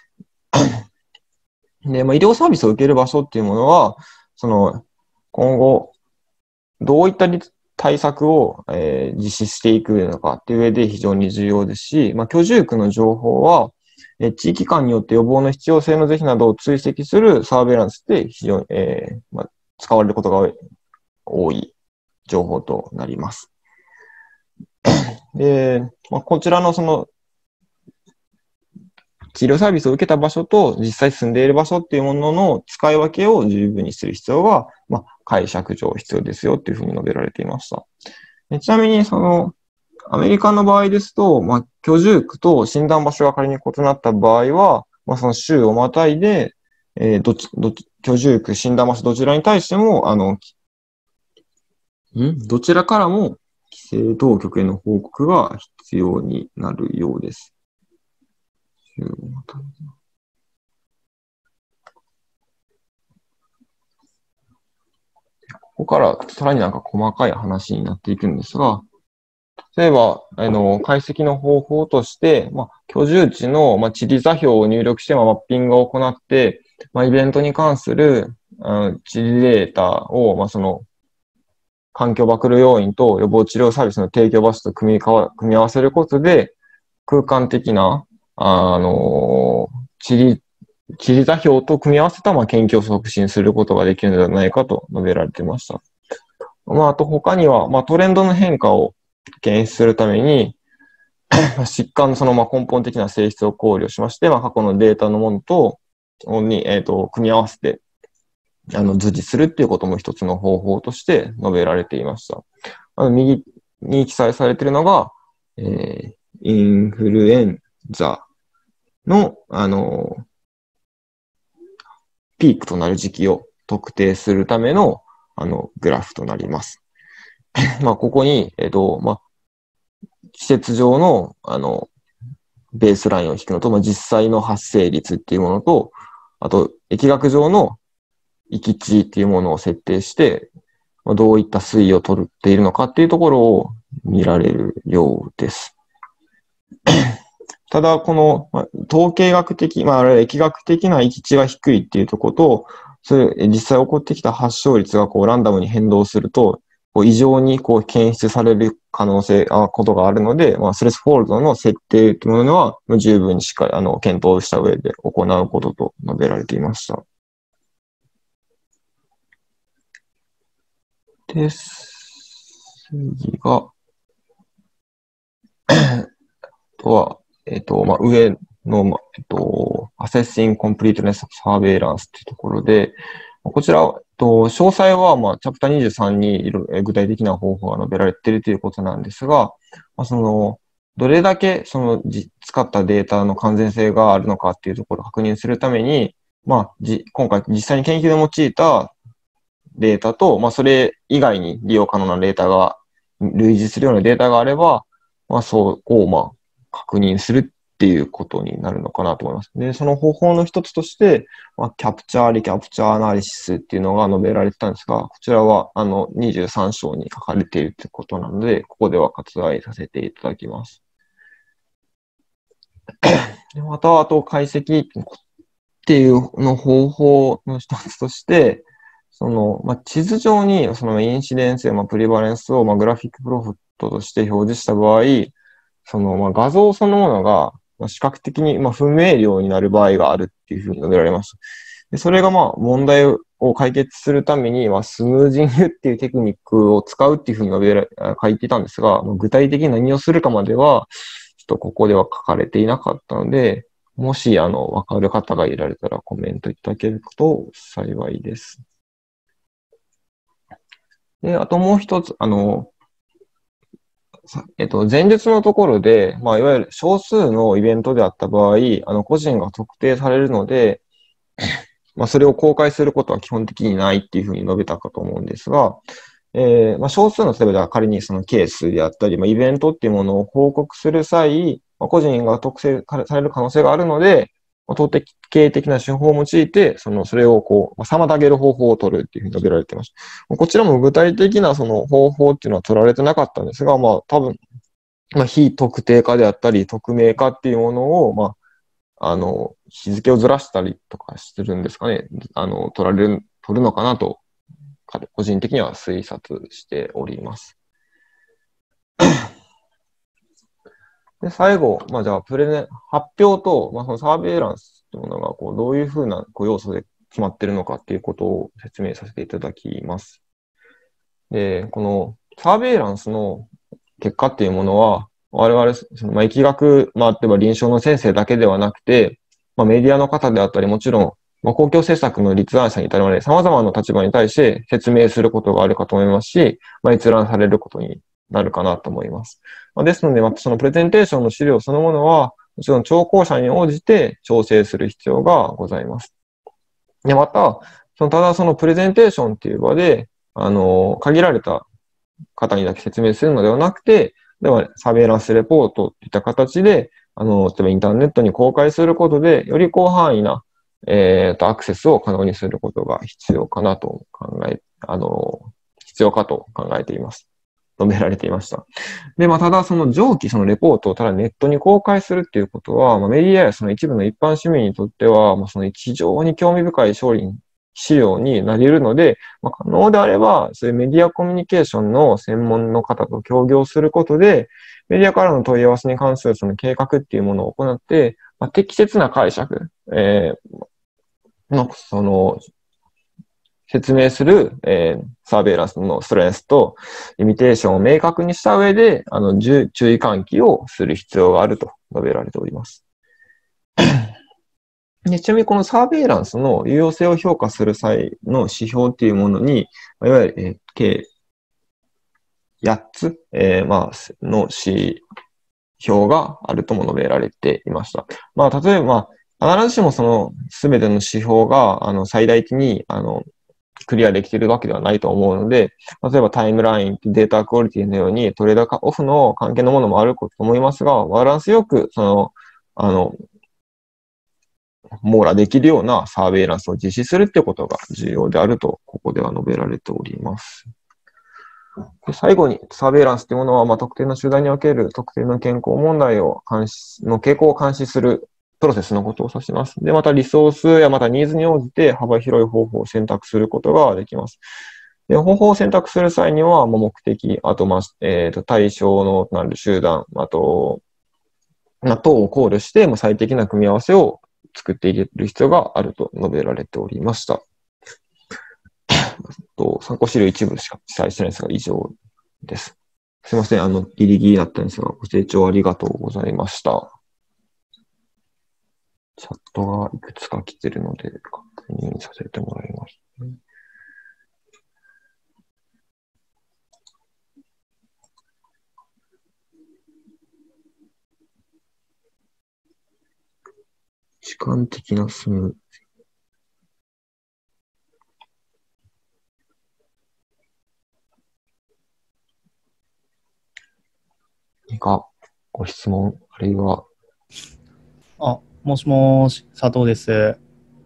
で、医療サービスを受ける場所っていうものは、今後、どういった対策を、実施していくのかっていう上で非常に重要ですし、居住区の情報は、地域間によって予防の必要性の是非などを追跡するサーベイランスで非常に、使われることが多い情報となります。 で、こちらのその治療サービスを受けた場所と実際住んでいる場所っていうものの使い分けを十分にする必要が、解釈上必要ですよっていうふうに述べられていました。ちなみに、その、アメリカの場合ですと、居住区と診断場所が仮に異なった場合は、その州をまたいで、居住区、診断場所どちらに対しても、どちらからも規制当局への報告が必要になるようです。ここからさらになんか細かい話になっていくんですが、例えば、解析の方法として、居住地の、地理座標を入力して、マッピングを行って、イベントに関する、地理データを、その、環境暴露要因と予防治療サービスの提供場所と組み合わせることで、空間的な、地理座標と組み合わせた、研究を促進することができるのではないかと述べられていました。あと他には、トレンドの変化を検出するために、疾患のその根本的な性質を考慮しまして、過去のデータのものと、組み合わせて、図示するっていうことも一つの方法として述べられていました。右に記載されているのが、インフルエンザの、ピークとなる時期を特定するための、グラフとなります。ここに、季節上の、ベースラインを引くのと、実際の発生率っていうものと、あと、疫学上の域値っていうものを設定して、どういった推移を取っているのかっていうところを見られるようです。ただ、この、統計学的、あるいは疫学的な域値が低いっていうところと、それ、実際起こってきた発症率がランダムに変動すると、異常に検出される可能性、ことがあるので、ストレスフォールドの設定というものは十分にしっかり、検討した上で行うことと述べられていました。で、次が、あとは、上の、Assessing Completeness of Surveillance っていうところで、こちら、詳細は、チャプター23に具体的な方法が述べられているということなんですが、その、どれだけ使ったデータの完全性があるのかっていうところを確認するために、今回実際に研究で用いたデータと、それ以外に利用可能なデータが、類似するようなデータがあれば、そこを、確認するっていうことになるのかなと思います。で、その方法の一つとして、キャプチャー、リキャプチャーアナリシスっていうのが述べられてたんですが、こちらは、23章に書かれているってことなので、ここでは割愛させていただきます。でまた、あと、解析っていうの方法の一つとして、その、地図上にそのインシデンスやプリバレンスをグラフィックプロフットとして表示した場合、その画像そのものが視覚的に不明瞭になる場合があるっていうふうに述べられました。でそれが問題を解決するためにスムージングっていうテクニックを使うっていうふうに書いていたんですが、具体的に何をするかまでは、ちょっとここでは書かれていなかったので、もしわかる方がいられたらコメントいただけると幸いです。で、あともう一つ、前述のところで、いわゆる少数のイベントであった場合、個人が特定されるので、それを公開することは基本的にないっていうふうに述べたかと思うんですが、少数の例えば仮にそのケースであったり、イベントっていうものを報告する際、個人が特定される可能性があるので、統計的な手法を用いて、それを妨げる方法を取るっていうふうに述べられていました。こちらも具体的なその方法っていうのは取られてなかったんですが、多分、非特定化であったり、匿名化っていうものを、日付をずらしたりとかするんですかね。取るのかなと、個人的には推察しております。で、最後、じゃあ、発表と、そのサーベイランスというものが、どういうふうな要素で決まっているのかっていうことを説明させていただきます。で、このサーベイランスの結果っていうものは、我々、疫学、例えば臨床の先生だけではなくて、メディアの方であったり、もちろん、公共政策の立案者に至るまで様々な立場に対して説明することがあるかと思いますし、閲覧されることになるかなと思います。ですので、そのプレゼンテーションの資料そのものは、もちろん聴講者に応じて調整する必要がございます。で、また、ただそのプレゼンテーションっていう場で、限られた方にだけ説明するのではなくて、では、サベイランスレポートといった形で、例えばインターネットに公開することで、より広範囲な、アクセスを可能にすることが必要かなと必要かと考えています。述べられていました。で、ただその上記そのレポートをただネットに公開するっていうことは、メディアやその一部の一般市民にとっては、その非常に興味深い資料になり得るので、可能であれば、そういうメディアコミュニケーションの専門の方と協業することで、メディアからの問い合わせに関するその計画っていうものを行って、適切な解釈、の、その、説明する、サーベイランスのストレンスとリミテーションを明確にした上で、注意喚起をする必要があると述べられております。で、ちなみにこのサーベイランスの有用性を評価する際の指標っていうものに、いわゆる、計8つ、の指標があるとも述べられていました。例えば、必ずしもその全ての指標が、最大値に、クリアできているわけではないと思うので、例えばタイムライン、データクオリティのようにトレードオフの関係のものもあると思いますが、バランスよく、網羅できるようなサーベイランスを実施するってことが重要であると、ここでは述べられております。で最後に、サーベイランスというものは、特定の集団における特定の健康問題の傾向を監視するプロセスのことを指します。で、またリソースやまたニーズに応じて幅広い方法を選択することができます。で、方法を選択する際には、目的、あと、対象のなる集団、あと、等を考慮して、最適な組み合わせを作っていける必要があると述べられておりました。参考資料一部しか記載してないですが、以上です。すいません。ギリギリだったんですが、ご清聴ありがとうございました。チャットがいくつか来てるので、確認させてもらいます、ね。時間的なスムーズ。何かご質問、あるいは。 もしもし、佐藤です。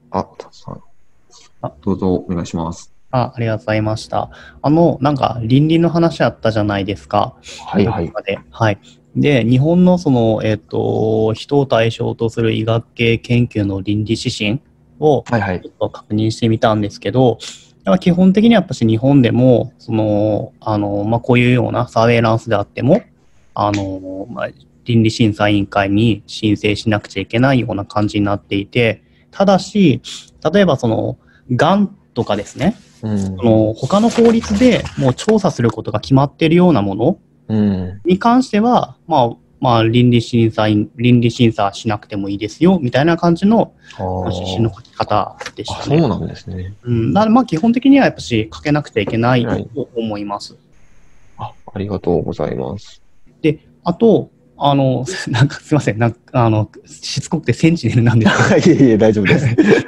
どうぞお願いします。 ありがとうございました。なんか倫理の話あったじゃないですか。 はいはい。 はい。で、日本の人を対象とする医学系研究の倫理指針をちょっと確認してみたんですけど、基本的にはやっぱし日本でも、こういうようなサーベイランスであっても、倫理審査委員会に申請しなくちゃいけないような感じになっていて、ただし、例えばがんとかですね、他の法律でもう調査することが決まっているようなものに関しては、倫理審査しなくてもいいですよ、みたいな感じの指針の書き方でしたね。 そうなんですね。 基本的にはやっぱし書けなくてはいけないと思います。 ありがとうございます。 で、あと、なんかすいません、しつこくてセンチネルなんですけど。いえ、大丈夫です。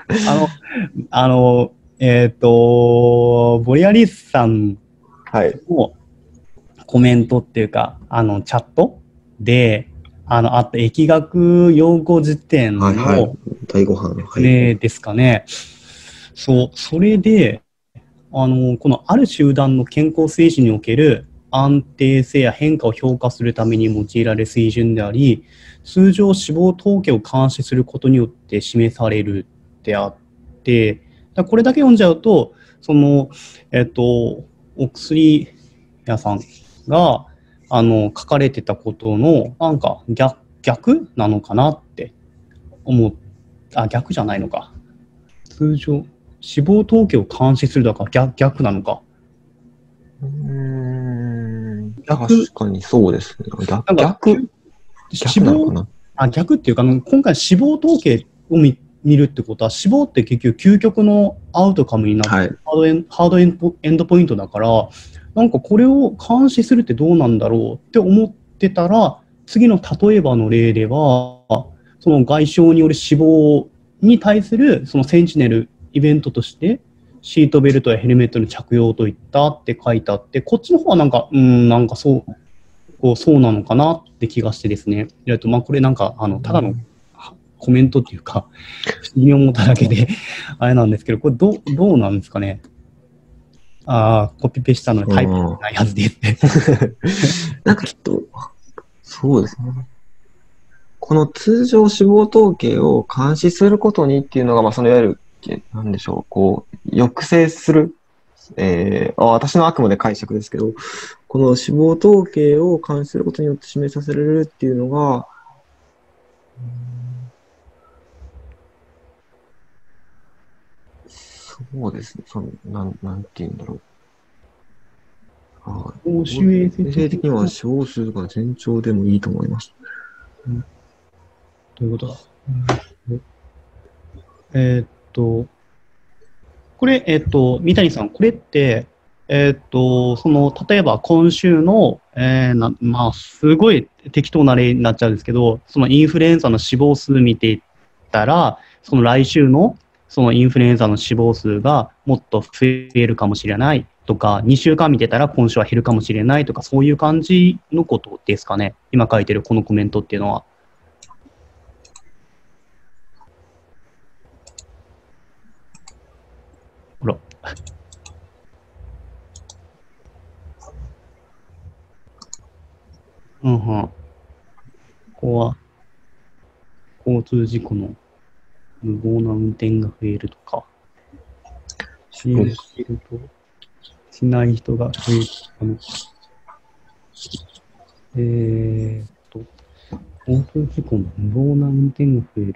ボリアリスさんのコメントっていうか、チャットで、あった疫学用語辞典の、 第5版ですかね。それで、このある集団の健康推進における安定性や変化を評価するために用いられる水準であり、通常死亡統計を監視することによって示されるであって、これだけ読んじゃうと、お薬屋さんが書かれてたことのなんか逆なのかなって逆じゃないのか。通常死亡統計を監視するだから逆なのか。 確かにそうですね。逆なのかな。 逆っていうか、今回死亡統計を見るってことは、死亡って結局究極のアウトカムになって、ハードエンドポイントだから、なんかこれを監視するってどうなんだろうって思ってたら、次の例えばの例では、その外傷による死亡に対するそのセンチネルイベントとして、シートベルトやヘルメットの着用といったって書いてあって、こっちの方はなんか、なんかそうなのかなって気がしてですね。まあこれなんか、ただのコメントっていうか、不思議に思っただけで、あれなんですけど、これどうなんですかね。コピペしたのでタイプないはずで言って。 なんかちょっと、そうですね。この通常死亡統計を監視することにっていうのが、まあそのいわゆる、なんでしょう、こう、抑制する。私のあくまで解釈ですけど、この死亡統計を監視することによって示させられるっていうのが、そうですね。なんて言うんだろう。衛生的には死亡数が前兆でもいいと思います。 どういうことだ。これ、三谷さん、これって、例えば今週の、まあ、すごい適当な例になっちゃうんですけど、そのインフルエンザの死亡数見ていったら、その来週のそのインフルエンザの死亡数がもっと増えるかもしれないとか、2週間見てたら今週は減るかもしれないとか、そういう感じのことですかね。今書いてるこのコメントっていうのは。ほら。ここは、交通事故の無謀な運転が増えるとか、支援してると、しない人が増える。交通事故の無謀な運転が増える。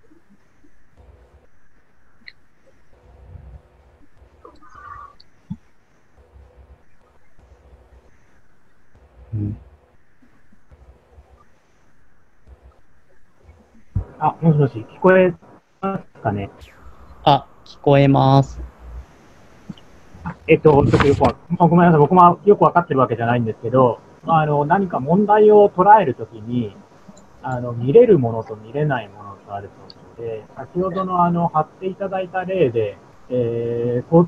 もしもし、聞こえますかね。 聞こえます。 ちょっとごめんなさい。僕もよくわかってるわけじゃないんですけど、何か問題を捉えるときに、見れるものと見れないものがあると思うので、先ほどの貼っていただいた例で、交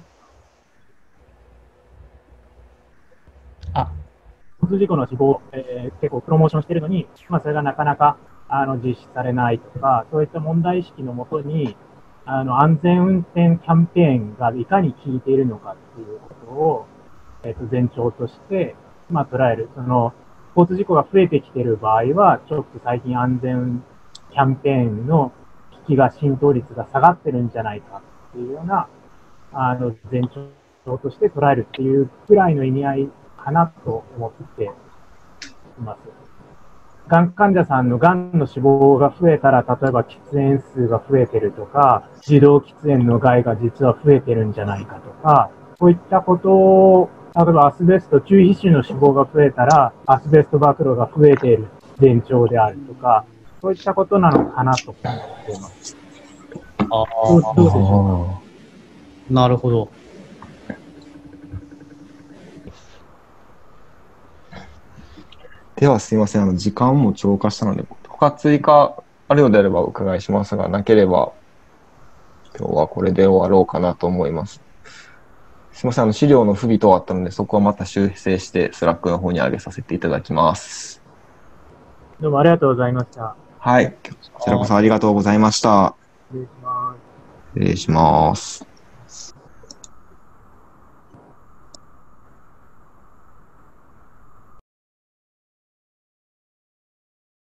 通事故の死亡、結構プロモーションしてるのに、まあ、それがなかなか実施されないとか、そういった問題意識のもとに、安全運転キャンペーンがいかに効いているのかっていうことを、前兆として、まあ、捉える。交通事故が増えてきている場合は、ちょっと最近安全キャンペーンの機器が浸透率が下がってるんじゃないかっていうような、前兆として捉えるっていうくらいの意味合いかなと思っています。がん患者さんのがんの死亡が増えたら、例えば喫煙数が増えてるとか、自動喫煙の害が実は増えてるんじゃないかとか、こういったことを、例えばアスベスト中皮腫の死亡が増えたら、アスベスト暴露が増えている前兆であるとか、そういったことなのかなと思っています。どうでしょうか。 なるほど。 ではすいません、時間も超過したので、他追加あるようであればお伺いしますが、なければ今日はこれで終わろうかなと思います。すいません、資料の不備等あったので、そこはまた修正して、スラックの方に上げさせていただきます。 どうもありがとうございました。 はい、こちらこそありがとうございました。 失礼します。 失礼します。